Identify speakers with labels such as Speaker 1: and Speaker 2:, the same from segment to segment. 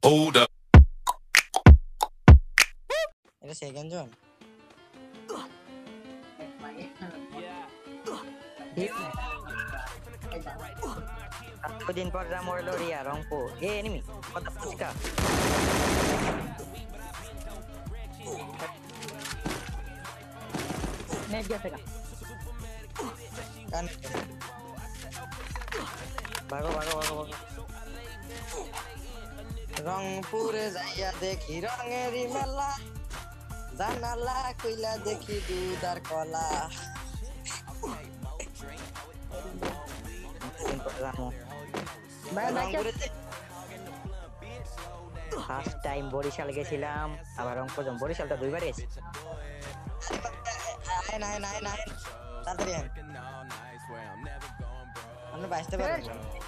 Speaker 1: Hold up.
Speaker 2: এটা second জন
Speaker 3: দিন পর যা মরল রিয়া রংপুর এ এনিমি কত ফুচকা
Speaker 4: নেট গেছে গা
Speaker 2: কান
Speaker 3: ভাগো ভাগো ভাগো ভাগো
Speaker 2: রংপুরে যাইয়া দেখি রঙেরই মেলা জানালা কইলা দেখি দুধার কলা
Speaker 3: ফার্স্ট টাইম বরিশাল গেছিলাম আবার রংপুর বরিশালটা দুইবার গেছি
Speaker 2: তাড়াতাড়ি আমরা বাঁচতে পারবো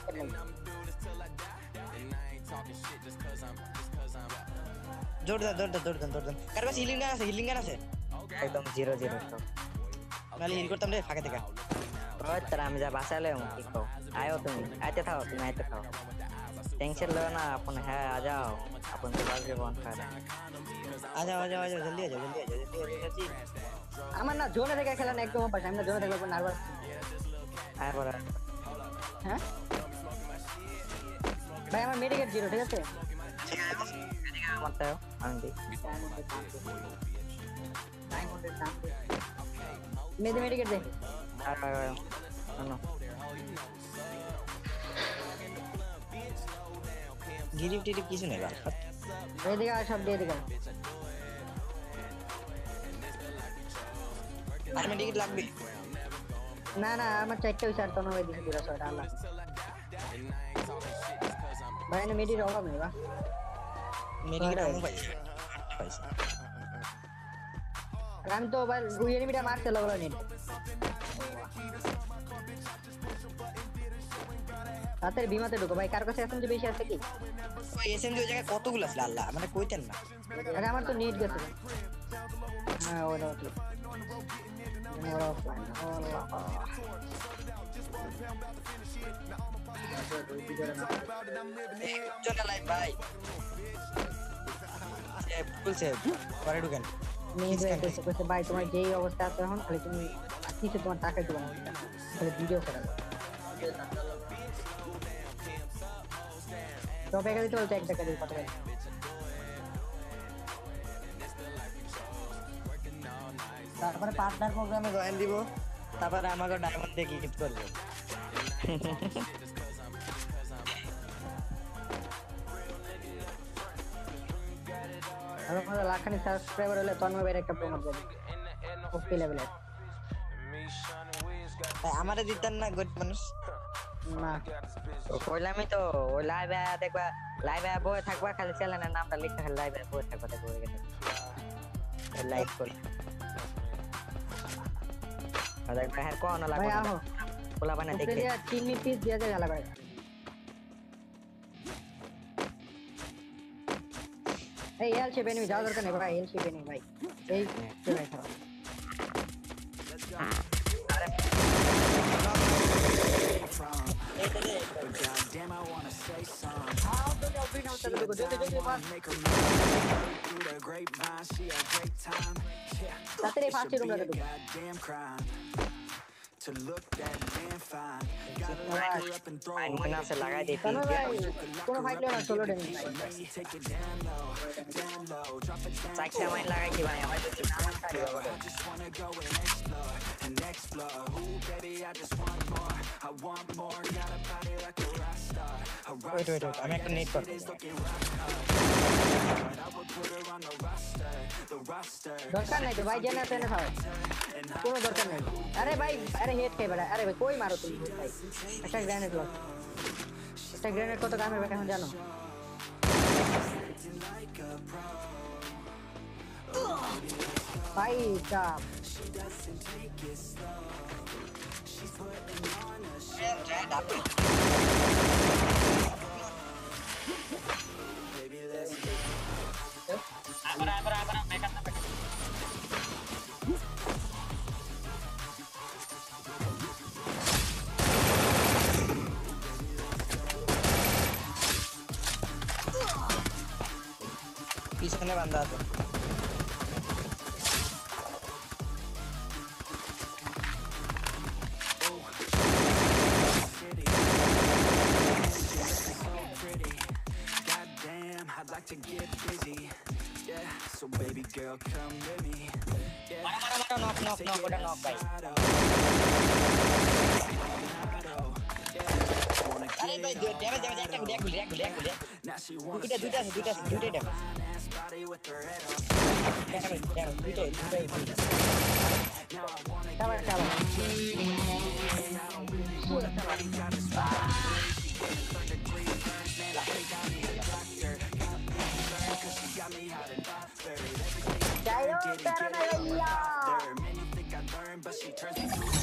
Speaker 2: জোর দেন কার কাছে হিলিং গান আছে
Speaker 3: একদম 0-0 সব
Speaker 2: নালে হিল করতাম রে ফাঁকা থেকে
Speaker 3: ওই তারা আমি যা বাঁচালে কি কও আয়ো তুমি আইতে থাও টেনশন লো না अपन है आ जाओ अपन के पास भी कौन खा रहा
Speaker 2: आ जाओ जल्दी आ जाओ
Speaker 4: আমার না জোনে থেকে খেলা না একদম পাস আমি না জোনে থেকে নার্ভাস
Speaker 3: আয় বড়
Speaker 4: হ্যাঁ ভাই আমার মেডিকেট 0 ঠিক আছে
Speaker 3: মারতে আন্টি
Speaker 4: মেডিকেট দে
Speaker 3: আর নো
Speaker 2: গিরিফট কিছু নেই বাল
Speaker 4: এদিকে আর সব দিয়ে দিলাম
Speaker 2: আর মেডিকেট লাগবে
Speaker 4: না আমার চারটে হইছে আর তো নয় দিছি পুরো ছয়টা আল্লাহ ভাই না মেডির অভাব নেই বা
Speaker 2: মেডিকেট আমি পাইছি
Speaker 4: আমি তো ভাই ওই এনিমিটা মারতে লাগলো নেট রাতের বিমাতে ঢুকো ভাই কার কাছে এসএমজি বেশি আছে কি
Speaker 2: ওই এসএমজি ওই জায়গায় কতগুলো আছে আল্লাহ মানে কইতেন না
Speaker 4: আরে আমার তো নেট গেছে হ্যাঁ ওটা ঠিক ওরা অফলাইন
Speaker 2: চল লাইভ ভাই বলছে পরে ঢুকেন
Speaker 4: কইছে ভাই তোমার যেই অবস্থা আছে এখন খালি তুমি কিছু তোমার টাকা দিও না খালি ভিডিও করা তো বেগে দিতে বলতে এক টাকা দিই কত ভাই
Speaker 2: তারপরে পার্টনার প্রোগ্রামে জয়েন দিব তারপরে আমাকে ডায়মন্ড দিয়ে গিফট করবে
Speaker 4: আমাদের লাখানি সাবস্ক্রাইবার হলে তন্ময় ভাইয়ের একটা প্রমোট দেবে ওকে লেভেলে
Speaker 2: আমারে দিতেন না গুড মানুষ
Speaker 4: না
Speaker 3: কইলামই তো ওই লাইভে দেখবা লাইভে বসে থাকবা খালি চ্যানেলের নামটা লিখতে খালি লাইভে বসে থাকবা দেখো লাইভ করে আর দেখবা হ্যাঁ কোন লাগবে
Speaker 4: ভাই আহো
Speaker 3: পোলা বানা দেখে
Speaker 4: 3 মিনিট পিস দিয়া যায় ঝালা করে এই এল শেপ এনিমি যাওয়ার দরকার নেই ভাই এল শেপ এনিমি ভাই এই চলে খারাপ তাড়াতাড়ি ফার্স্ট রুমে ঢুকো
Speaker 5: to look that damn fine. Gotta light her up and throw
Speaker 3: away.
Speaker 5: Take it down low, drop it down. I just wanna go and explore. Ooh, baby, I just want more. I want more. Got a body like a rock star.
Speaker 2: Wait, I'm gonna need to.
Speaker 5: I would put her on the roster.
Speaker 4: দরকার নাই তো ভাই জেনে তেনে খাও কোনো দরকার নাই আরে ভাই আরে হেড খাই বড় আরে ভাই কই মারো তুমি ভাই একটা গ্রেনেড লও একটা গ্রেনেড কত কামে বেটা এখন জানো ভাই কাপ
Speaker 2: পিছনে বান্দা আছে
Speaker 5: Goddamn, I'd like to get busy. Yeah, so baby girl, come with me. Yeah,
Speaker 3: knock ওটা knock ভাই
Speaker 2: আরে ভাই ড্যামেজ একটা গুলি
Speaker 5: now she wants
Speaker 2: দুইটা damage
Speaker 5: ass body with her head on.
Speaker 2: দুইটাই
Speaker 4: চালা চালা যাই হোক প্যারা নাই ভাইয়া
Speaker 5: Men you think I learned, but she turns me to